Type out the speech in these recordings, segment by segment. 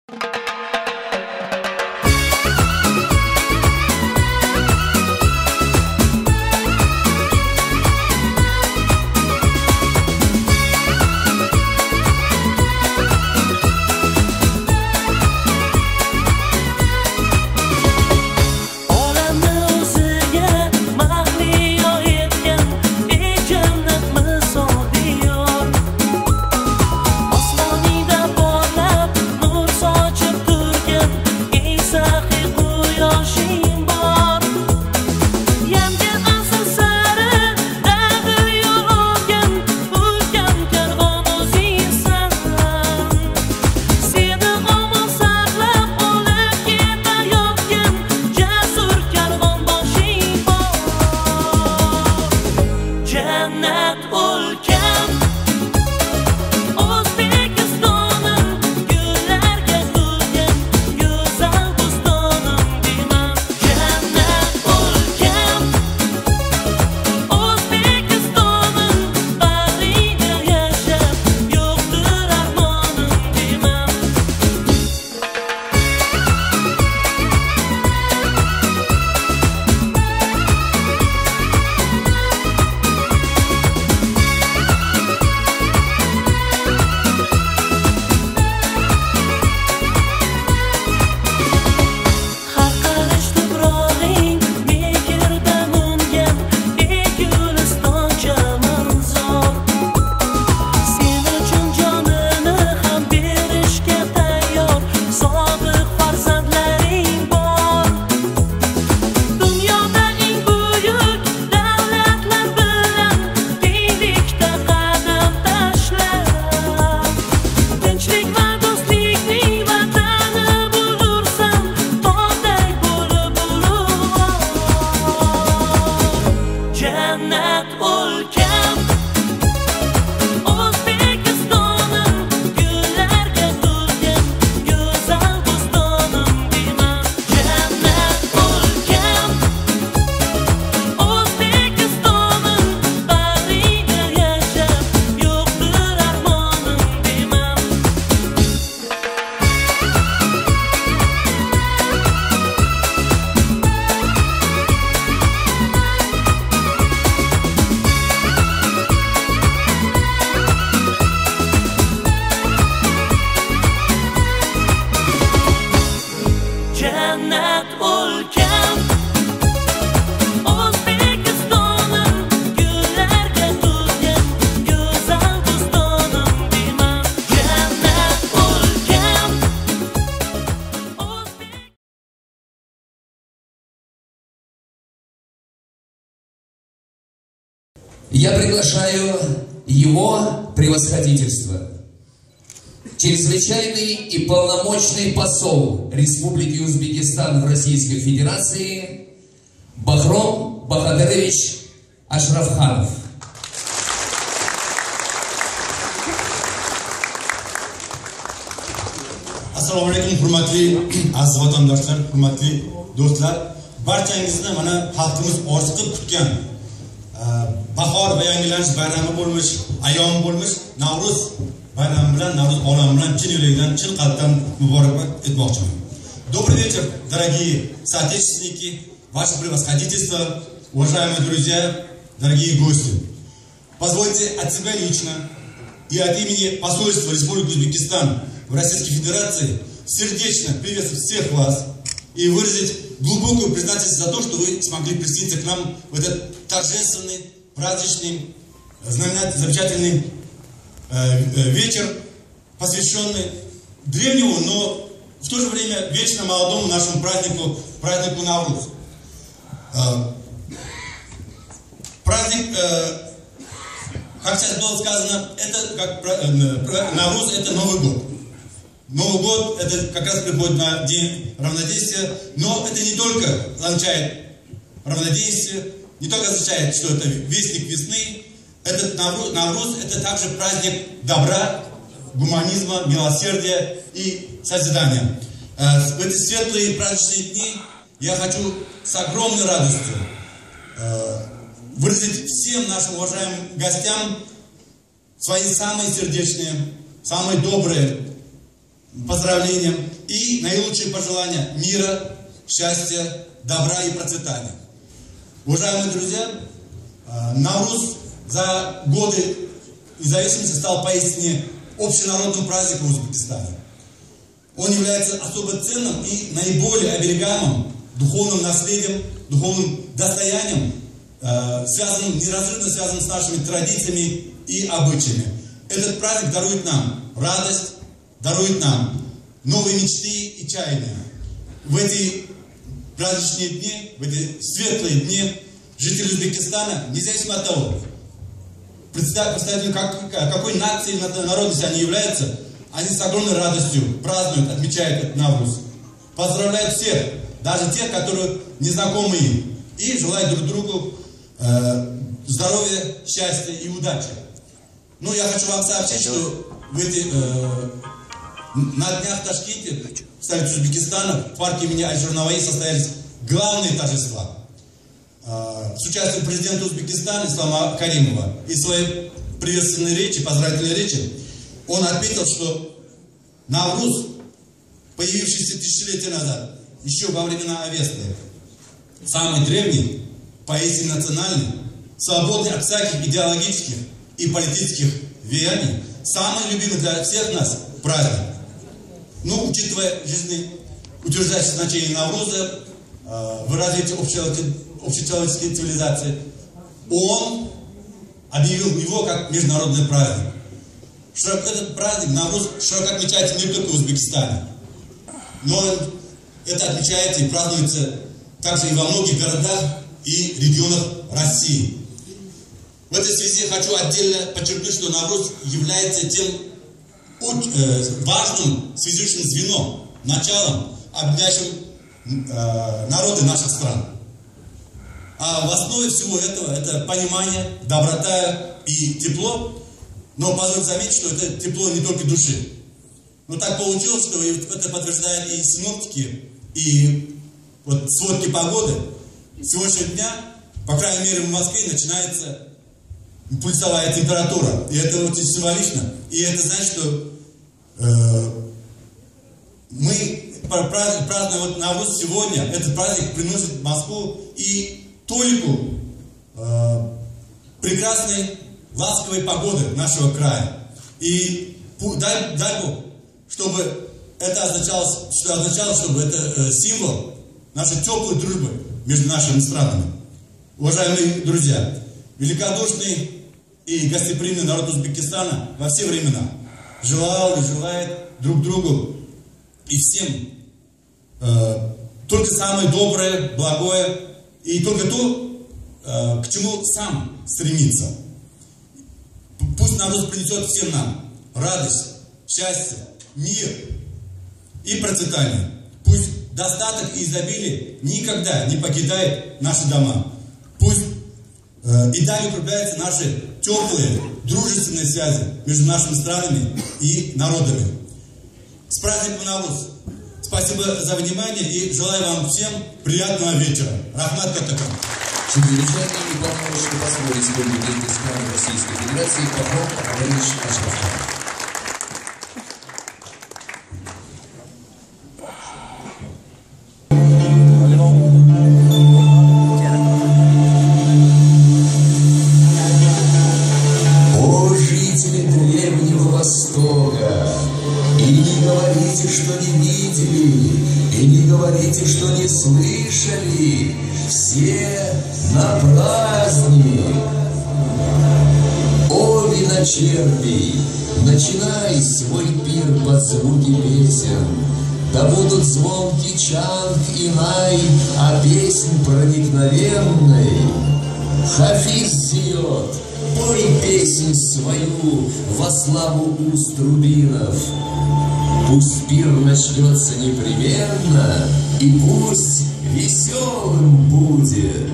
Я приглашаю его превосходительство, чрезвычайный и полномочный посол Республики Узбекистан в Российской Федерации Бахром Бахадырович Ашрафханов. Assalomu alaykum, hurmatli aziz vatandoshlar, hurmatli do'stlar. Barchangizni mana xalqimiz orziqib kutgan bahor va yangilanish bayrami bo'lmish, ayyom bo'lmish Navro'z bayrami bilan, Navro'z olam bilan chin yurakdan, chin qalbdan muborakbod etmoqchiman. Добрый вечер, дорогие соотечественники, ваше превосходительство, уважаемые друзья, дорогие гости. Позвольте от себя лично и от имени посольства Республики Узбекистан в Российской Федерации сердечно приветствовать всех вас и выразить глубокую признательность за то, что вы смогли присоединиться к нам в этот торжественный, праздничный, замечательный вечер, посвященный древнему, но в то же время вечно молодому нашему празднику Навруз. Праздник, как сейчас было сказано, это как Навруз, это Новый год. Новый год, это как раз приходит на день равноденствия, но это не только означает равноденствие, не только означает, что это вестник весны, этот Навруз, это также праздник добра, гуманизма, милосердия и созидания. В эти светлые праздничные дни я хочу с огромной радостью выразить всем нашим уважаемым гостям свои самые сердечные, самые добрые поздравлениям и наилучшие пожелания мира, счастья, добра и процветания. Уважаемые друзья, Навруз за годы независимости стал поистине общенародным праздником в Узбекистане. Он является особо ценным и наиболее оберегаемым духовным наследием, духовным достоянием, неразрывно связанным с нашими традициями и обычаями. Этот праздник дарует нам радость, дарует нам новые мечты и чаяния. В эти праздничные дни, в эти светлые дни жители Узбекистана, независимо от того, представителями какой нации или народности они являются, они с огромной радостью празднуют, отмечают этот Навруз. Поздравляют всех, даже тех, которые не знакомы им, и желают друг другу здоровья, счастья и удачи. Ну, я хочу вам сообщить, что на днях в Ташкенте, в столице Узбекистана, в парке имени Аль-Журнаваи состоялись главные торжества. С участием президента Узбекистана Ислама Каримова и своей приветственной речи, поздравительной речи, он отметил, что Навруз, появившийся тысячелетия назад, еще во времена Авесты, самый древний, поистине национальный, свободный от всяких идеологических и политических влияний, самый любимый для всех нас праздник. Ну, учитывая жизнеутверждающее значение Навруза в развитии общечеловеческой цивилизации, он объявил его как международный праздник. Этот праздник Навруз широко отмечается не только в Узбекистане, но это отмечается и празднуется также и во многих городах и регионах России. В этой связи хочу отдельно подчеркнуть, что Навруз является тем важным связующим звеном, началом, объединяющим народы наших стран. А в основе всего этого это понимание, доброта и тепло. Но позвольте заметить, что это тепло не только души. Но так получилось, что это подтверждают и синоптики, и вот сводки погоды. С сегодняшнего дня, по крайней мере в Москве, начинается пульсовая температура. И это очень символично. И это значит, что мы празднуем вот Навруз сегодня. Этот праздник приносит в Москву и толику прекрасной, ласковой погоды нашего края. И дай Бог, чтобы это означало, чтобы это символ нашей теплой дружбы между нашими странами. Уважаемые друзья, великодушный и гостеприимный народ Узбекистана во все времена желал и желает друг другу и всем только самое доброе, благое и только то, к чему сам стремится. Пусть Навруз принесет всем нам радость, счастье, мир и процветание. Пусть достаток и изобилие никогда не покидает наши дома. Пусть и далее укрепляются наши теплые, дружественные связи между нашими странами и народами. С праздником Навруз! Спасибо за внимание и желаю вам всем приятного вечера. Рахмат Катакан. Чрезвычайный полномочный посол Республики Узбекистан Российской Федерации Бахром Бахадырович Ашрафханов. О, жители Древнего Востока, и не говорите, что не видели, и не говорите, что не слышали, все на праздник. О, виночерпий, начинай свой пир под звуки песен. Да будут звонкий чанг и най, а песнь проникновенной. Хафиз зиет, пой песнь свою во славу уст рубинов. Пусть пир начнется непременно, и пусть веселым будет.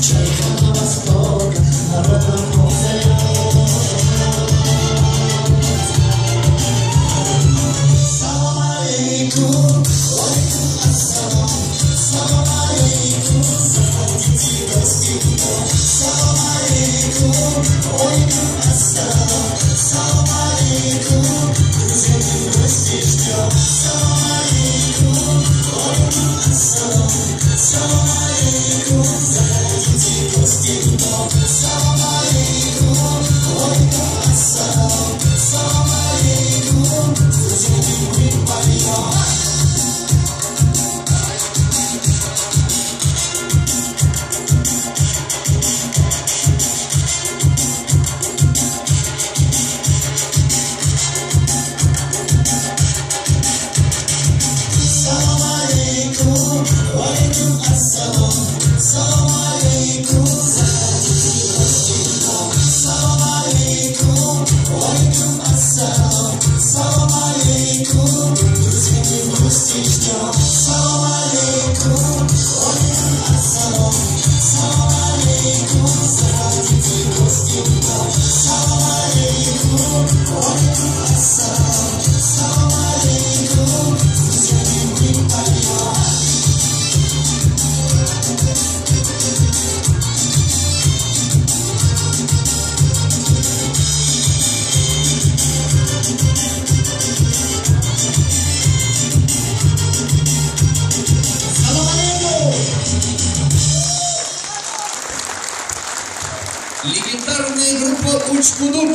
Легендарная группа Учкудук.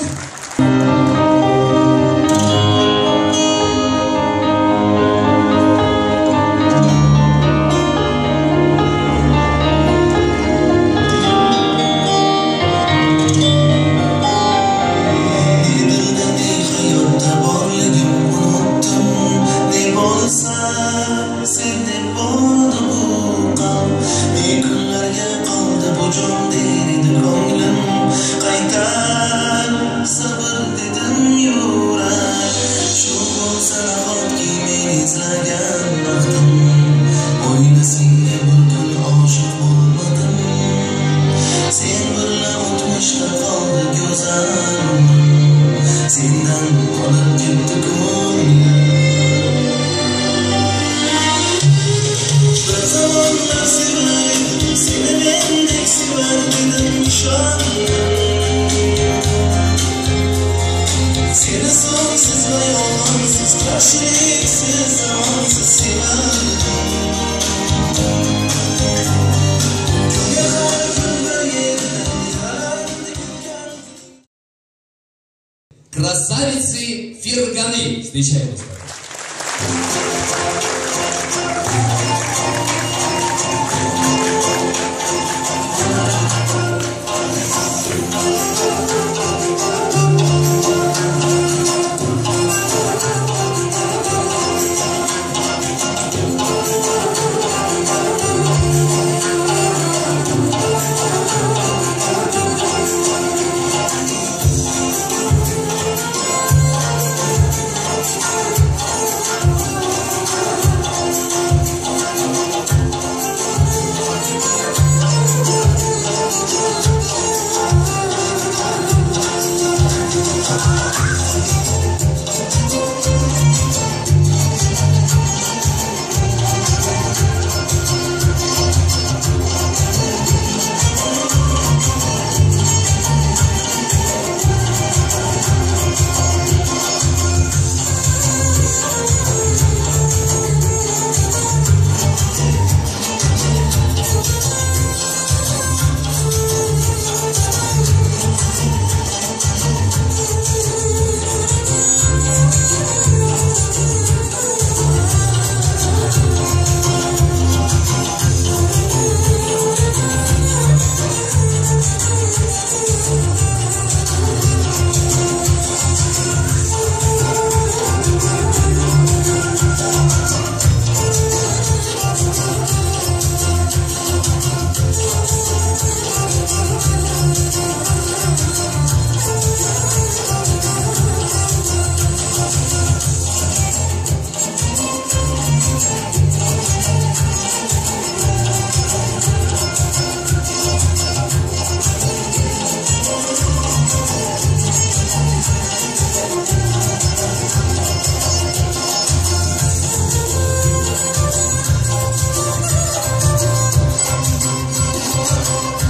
Красавицы Ферганы. Встречаем вас.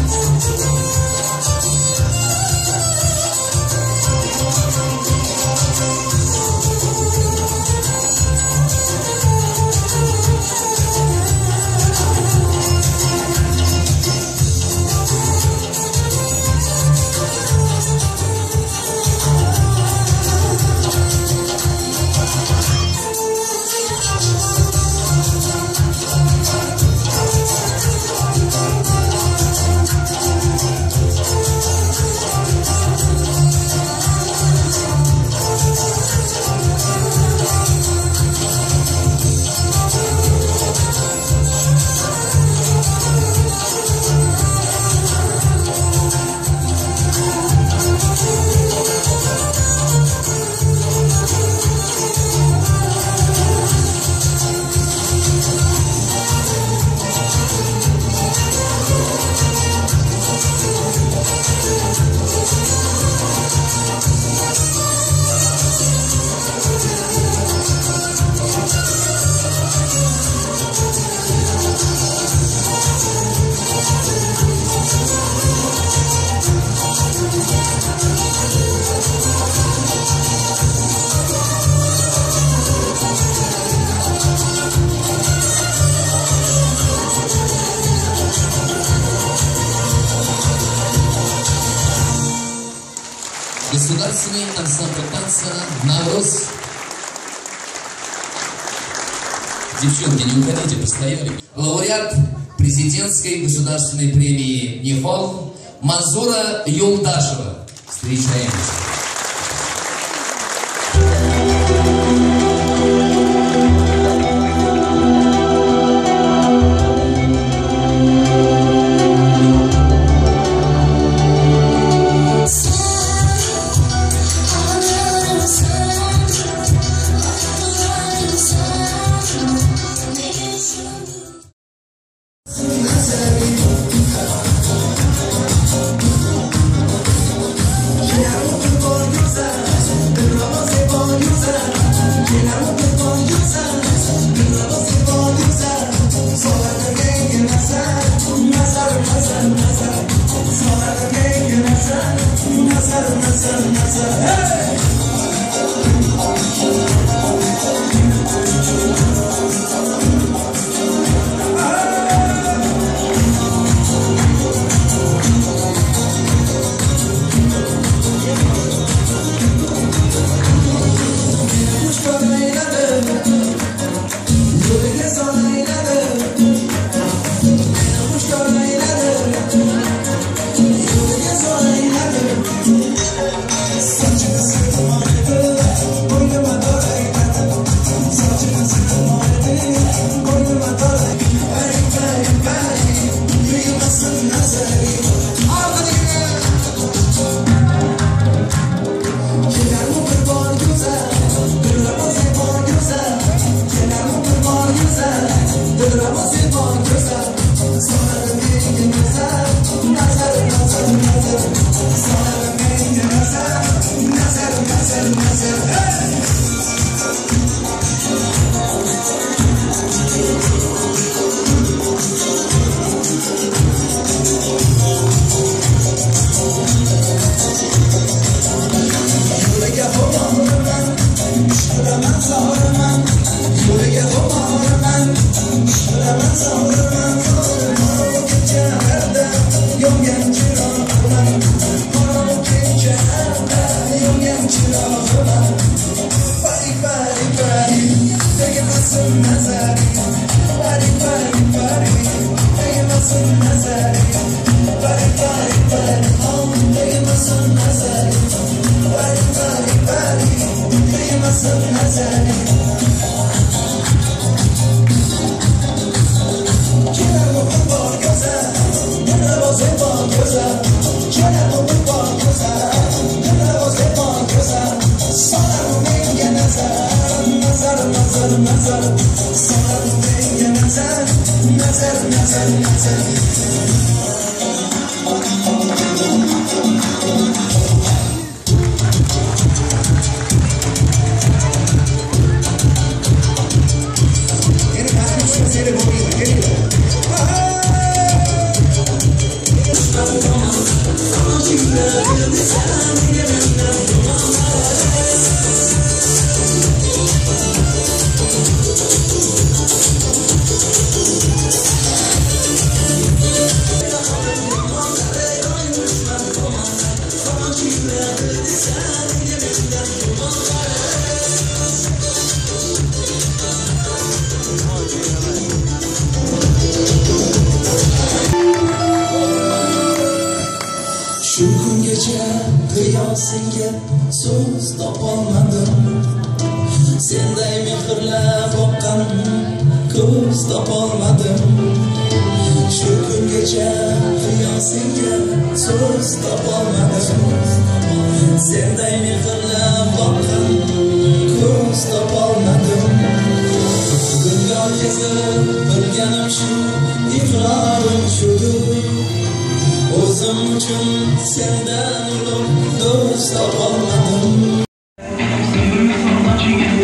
Государственный ансамбль танца «Навруз». Девчонки, не уходите, постояли. Лауреат президентской государственной премии «Нихол» Манзура Юлдашева. Встречаемся. Şu kungacha qiyosingga so'z topolmadim. Senday mehrlab boqqan ko'z topolmadim. Shu kungacha qiyosingga so'z topolmadim. Senday mehrlab boqqan ko'z topolmadim. Dunyo kezib bilganim shu, iqrorim shudur. O'zim uchun sendan ulug' do'st topolmadim.